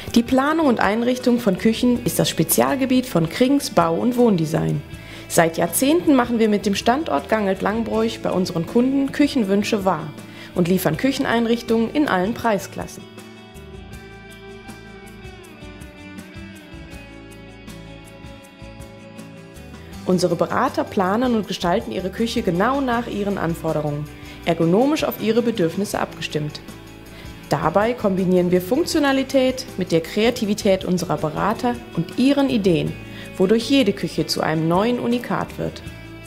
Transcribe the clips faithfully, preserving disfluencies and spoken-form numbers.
Die Planung und Einrichtung von Küchen ist das Spezialgebiet von Krings Bau- und Wohndesign. Seit Jahrzehnten machen wir mit dem Standort Gangelt-Langbroich bei unseren Kunden Küchenwünsche wahr und liefern Kücheneinrichtungen in allen Preisklassen. Unsere Berater planen und gestalten ihre Küche genau nach ihren Anforderungen, ergonomisch auf ihre Bedürfnisse abgestimmt. Dabei kombinieren wir Funktionalität mit der Kreativität unserer Berater und ihren Ideen, wodurch jede Küche zu einem neuen Unikat wird.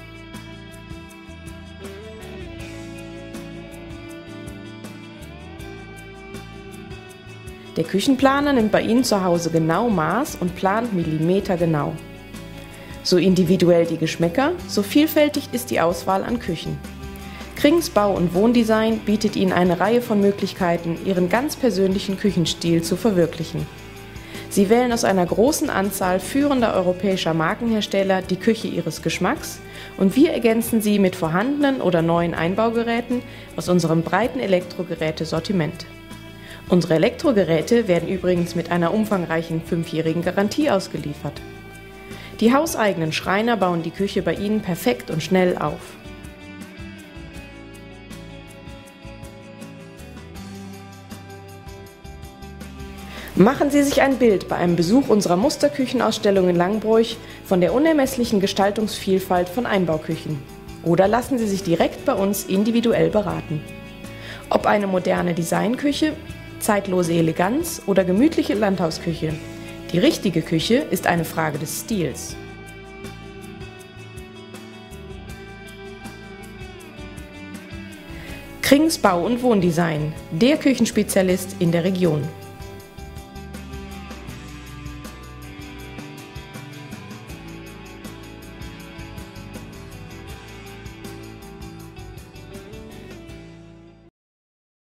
Der Küchenplaner nimmt bei Ihnen zu Hause genau Maß und plant millimetergenau. So individuell die Geschmäcker, so vielfältig ist die Auswahl an Küchen. Krings Bau- und Wohndesign bietet Ihnen eine Reihe von Möglichkeiten, Ihren ganz persönlichen Küchenstil zu verwirklichen. Sie wählen aus einer großen Anzahl führender europäischer Markenhersteller die Küche Ihres Geschmacks und wir ergänzen sie mit vorhandenen oder neuen Einbaugeräten aus unserem breiten Elektrogerätesortiment. Unsere Elektrogeräte werden übrigens mit einer umfangreichen fünfjährigen Garantie ausgeliefert. Die hauseigenen Schreiner bauen die Küche bei Ihnen perfekt und schnell auf. Machen Sie sich ein Bild bei einem Besuch unserer Musterküchenausstellung in Langbroich von der unermesslichen Gestaltungsvielfalt von Einbauküchen. Oder lassen Sie sich direkt bei uns individuell beraten. Ob eine moderne Designküche, zeitlose Eleganz oder gemütliche Landhausküche, die richtige Küche ist eine Frage des Stils. Krings Bau- und Wohndesign, der Küchenspezialist in der Region.